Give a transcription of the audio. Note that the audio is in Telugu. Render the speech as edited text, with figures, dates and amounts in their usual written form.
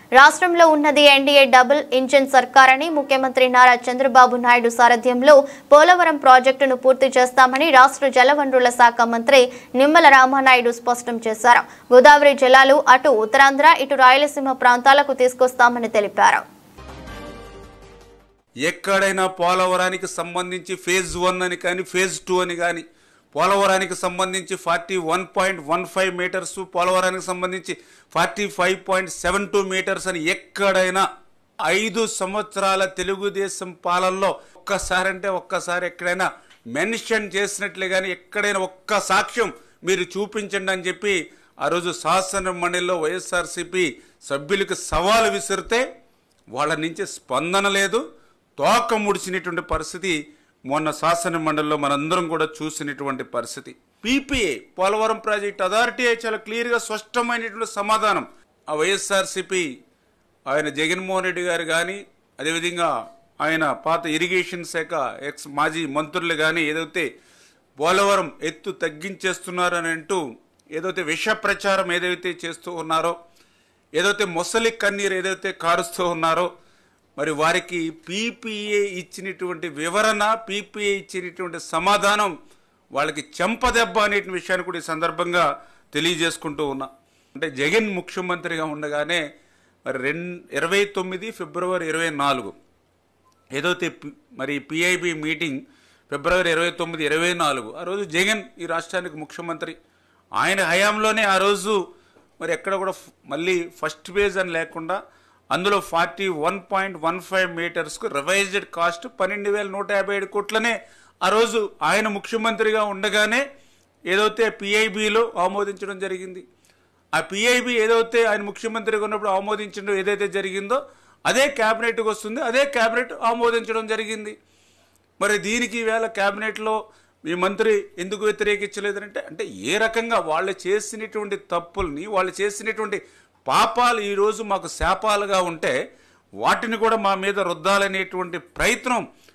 రాష్ట్రంలో ఉన్నది ఎన్డీఏ డబుల్ ఇంజిన్ సర్కార్ అని ముఖ్యమంత్రి నారా చంద్రబాబు నాయుడు సారథ్యంలో పోలవరం ప్రాజెక్టును పూర్తి చేస్తామని రాష్ట్ర జలవనరుల శాఖ మంత్రి నిమ్మల రామానాయుడు స్పష్టం చేశారు. గోదావరి జలాలు అటు ఉత్తరాంధ్ర ఇటు రాయలసీమ ప్రాంతాలకు తీసుకొస్తామని తెలిపారు. ఎక్కడైనా పోలవరానికి సంబంధించి ఫేజ్ 1 అని కానీ ఫేజ్ 2 అని కానీ పోలవరానికి సంబంధించి 41.15 మీటర్స్ పోలవరానికి సంబంధించి 45.72 మీటర్స్ అని ఎక్కడైనా 5 సంవత్సరాల తెలుగుదేశం పాలనలో ఒక్కసారి ఎక్కడైనా మెన్షన్ చేసినట్లే కానీ ఎక్కడైనా ఒక్క సాక్ష్యం మీరు చూపించండి అని చెప్పి ఆ రోజు శాసన మండలిలో వైఎస్ఆర్సీపీ సభ్యులకు సవాలు విసిరితే వాళ్ళ నుంచి స్పందన లేదు. తోక ముడిచినటువంటి పరిస్థితి మొన్న శాసన మండలిలో మనందరం కూడా చూసినటువంటి పరిస్థితి. పీపీఏ పోలవరం ప్రాజెక్ట్ అథారిటీ చాలా క్లియర్గా స్పష్టమైనటువంటి సమాధానం ఆ వైఎస్ఆర్సీపీ ఆయన జగన్మోహన్ రెడ్డి గారు కానీ అదేవిధంగా ఆయన పాత ఇరిగేషన్ శాఖ మాజీ మంత్రులు కానీ ఏదైతే పోలవరం ఎత్తు తగ్గించేస్తున్నారని అంటూ ఏదైతే విష ప్రచారం ఏదైతే చేస్తూ ఉన్నారో ఏదైతే మొసలి కన్నీరు ఏదైతే కారుస్తూ ఉన్నారో మరి వారికి పీపీఏ ఇచ్చినటువంటి వివరణ పీపీఏ ఇచ్చినటువంటి సమాధానం వాళ్ళకి చెంపదెబ్బ అనే విషయాన్ని కూడా ఈ సందర్భంగా తెలియజేసుకుంటూ ఉన్నా. అంటే జగన్ ముఖ్యమంత్రిగా ఉండగానే మరి 29 ఫిబ్రవరి 24 ఏదైతే మరి పిఐబి మీటింగ్ ఫిబ్రవరి 29, 24 ఆ రోజు జగన్ ఈ రాష్ట్రానికి ముఖ్యమంత్రి. ఆయన హయాంలోనే ఆ రోజు మరి ఎక్కడ కూడా మళ్ళీ ఫస్ట్ ఫేజ్ అని లేకుండా అందులో 41.15 మీటర్స్కు రివైజ్డ్ కాస్ట్ 12,157 కోట్లనే ఆ రోజు ఆయన ముఖ్యమంత్రిగా ఉండగానే ఏదైతే పిఐబిలో ఆమోదించడం జరిగింది. ఆ పిఐబి ఏదైతే ఆయన ముఖ్యమంత్రిగా ఉన్నప్పుడు ఆమోదించడం ఏదైతే జరిగిందో అదే క్యాబినెట్కి వస్తుంది, అదే క్యాబినెట్ ఆమోదించడం జరిగింది. మరి దీనికి ఈవేళ క్యాబినెట్లో మీ మంత్రి ఎందుకు వ్యతిరేకించలేదంటే అంటే ఏ రకంగా వాళ్ళు చేసినటువంటి తప్పుల్ని వాళ్ళు చేసినటువంటి పాపాలు ఈరోజు మాకు శాపాలుగా ఉంటే వాటిని కూడా మా మీద రుద్దాలనేటువంటి ప్రయత్నం